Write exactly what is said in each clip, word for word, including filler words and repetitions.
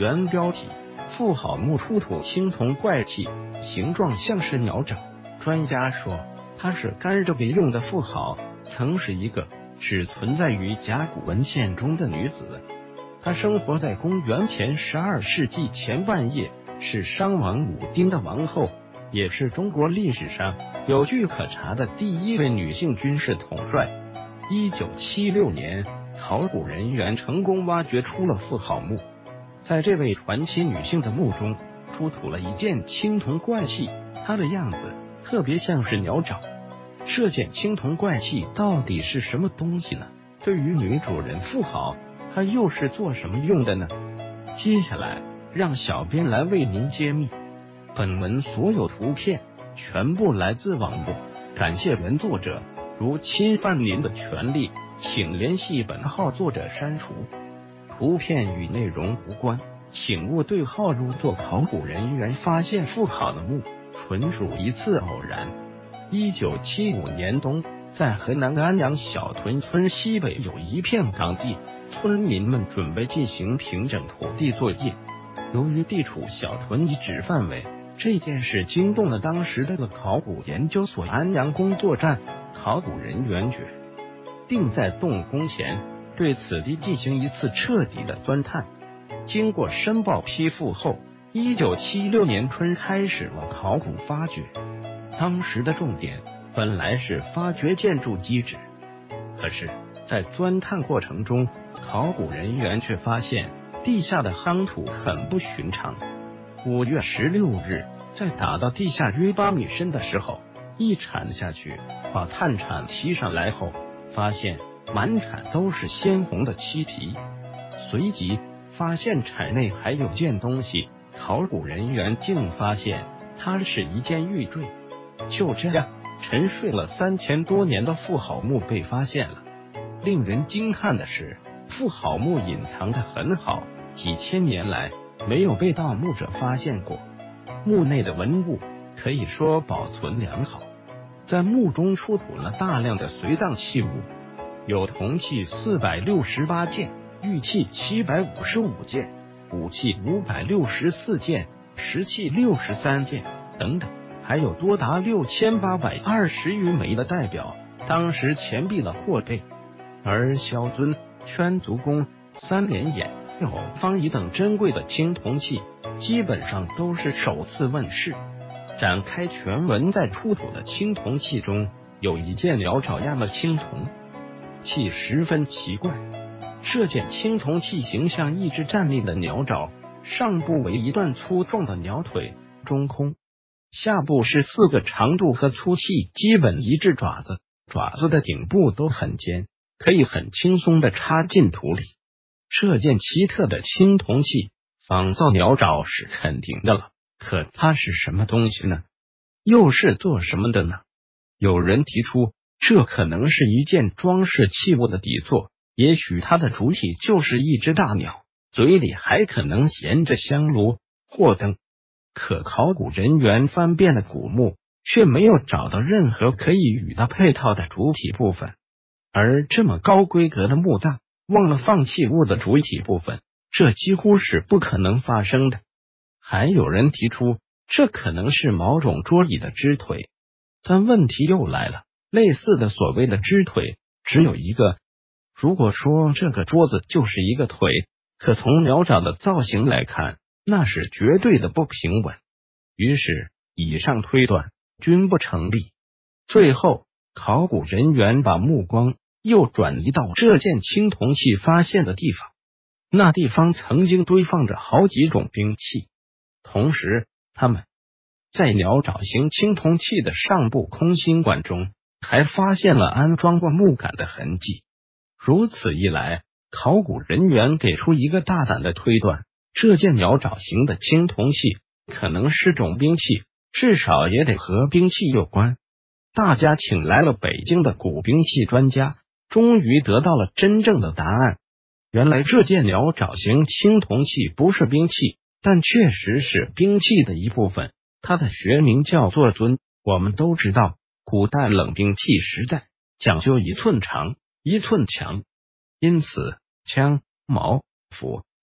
原标题：妇好墓出土青铜怪器，形状像是鸟爪。专家说，它是干着别用的妇好，曾是一个只存在于甲骨文献中的女子。她生活在公元前十二世纪前半叶，是商王武丁的王后，也是中国历史上有据可查的第一位女性军事统帅。一九七六年，考古人员成功挖掘出了妇好墓，在这位传奇女性的墓中出土了一件青铜怪器，它的样子特别像是鸟爪。这件青铜怪器到底是什么东西呢？对于女主人妇好，它又是做什么用的呢？接下来让小编来为您揭秘。本文所有图片全部来自网络，感谢原作者。如侵犯您的权利，请联系本号作者删除。图片与内容无关，请勿对号入座。考古人员发现妇好的墓，纯属一次偶然。一九七五年冬，在河南安阳小屯村西北有一片岗地，村民们准备进行平整土地作业。由于地处小屯遗址范围，这件事惊动了当时的考古研究所安阳工作站。考古人员决定在动工前对此地进行一次彻底的钻探。经过申报批复后，一九七六年春开始了考古发掘。当时的重点本来是发掘建筑基址，可是在钻探过程中，考古人员却发现地下的夯土很不寻常。五月十六日，在打到地下约八米深的时候，一铲下去，把探铲提上来后，发现满铲都是鲜红的漆皮。随即发现铲内还有件东西，考古人员竟发现它是一件玉坠。就这样，沉睡了三千多年的妇好墓被发现了。令人惊叹的是，妇好墓隐藏得很好，几千年来没有被盗墓者发现过。墓内的文物可以说保存良好，在墓中出土了大量的随葬器物，有铜器四百六十八件，玉器七百五十五件，武器五百六十四件，石器六十三件等等，还有多达六千八百二十余枚的代表当时钱币的货币。而萧尊、圈足弓、三连眼、偶方仪等珍贵的青铜器基本上都是首次问世。展开全文，在出土的青铜器中有一件鸟爪样的青铜器，十分奇怪。这件青铜器形像一只站立的鸟爪，上部为一段粗壮的鸟腿，中空，下部是四个长度和粗细基本一致爪子，爪子的顶部都很尖，可以很轻松地插进土里。这件奇特的青铜器仿造鸟爪是肯定的了，可它是什么东西呢？又是做什么的呢？有人提出，这可能是一件装饰器物的底座，也许它的主体就是一只大鸟，嘴里还可能衔着香炉或灯。可考古人员翻遍了古墓，却没有找到任何可以与它配套的主体部分。而这么高规格的墓葬，忘了放器物的主体部分，这几乎是不可能发生的。还有人提出，这可能是某种桌椅的肢腿。但问题又来了，类似的所谓的肢腿只有一个。如果说这个桌子就是一个腿，可从鸟爪的造型来看，那是绝对的不平稳。于是以上推断均不成立。最后考古人员把目光又转移到这件青铜器发现的地方，那地方曾经堆放着好几种兵器，同时他们在鸟爪形青铜器的上部空心管中还发现了安装过木杆的痕迹。如此一来，考古人员给出一个大胆的推断，这件鸟爪形的青铜器可能是种兵器，至少也得和兵器有关。大家请来了北京的古兵器专家，终于得到了真正的答案。原来这件鸟爪形青铜器不是兵器，但确实是兵器的一部分，它的学名叫做尊。我们都知道，古代冷兵器时代讲究一寸长一寸强，因此枪、矛、斧、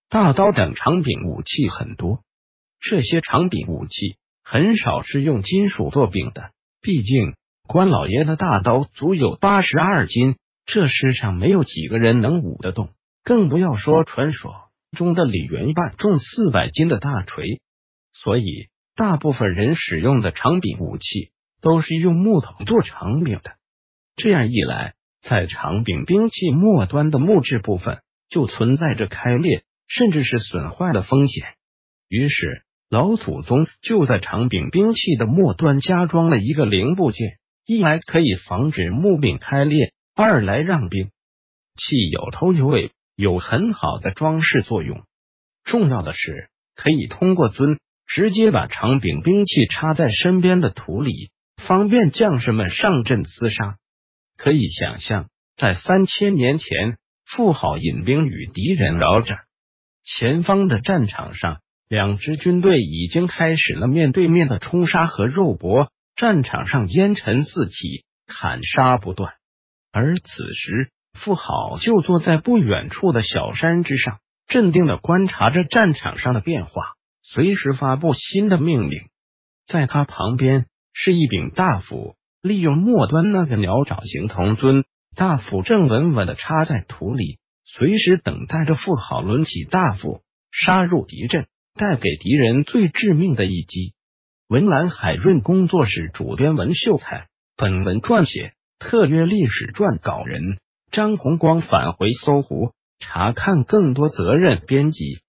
大刀等长柄武器很多。这些长柄武器很少是用金属做柄的，毕竟关老爷的大刀足有八十二斤，这世上没有几个人能舞得动，更不要说传说中的李元霸重四百斤的大锤。所以大部分人使用的长柄武器都是用木头做长柄的，这样一来，在长柄兵器末端的木质部分就存在着开裂甚至是损坏的风险。于是老祖宗就在长柄兵器的末端加装了一个零部件，一来可以防止木柄开裂，二来让兵器有头有尾，有很好的装饰作用。重要的是可以通过尊直接把长柄兵器插在身边的土里，方便将士们上阵厮杀。可以想象，在三千年前，妇好引兵与敌人鏖战，前方的战场上，两支军队已经开始了面对面的冲杀和肉搏，战场上烟尘四起，砍杀不断。而此时，妇好就坐在不远处的小山之上，镇定地观察着战场上的变化，随时发布新的命令。在他旁边是一柄大斧，利用末端那个鸟爪形铜尊，大斧正稳稳地插在土里，随时等待着妇好抡起大斧杀入敌阵，带给敌人最致命的一击。文澜海润工作室主编文秀才，本文撰写特约历史撰稿人张红光，返回搜狐查看更多责任编辑。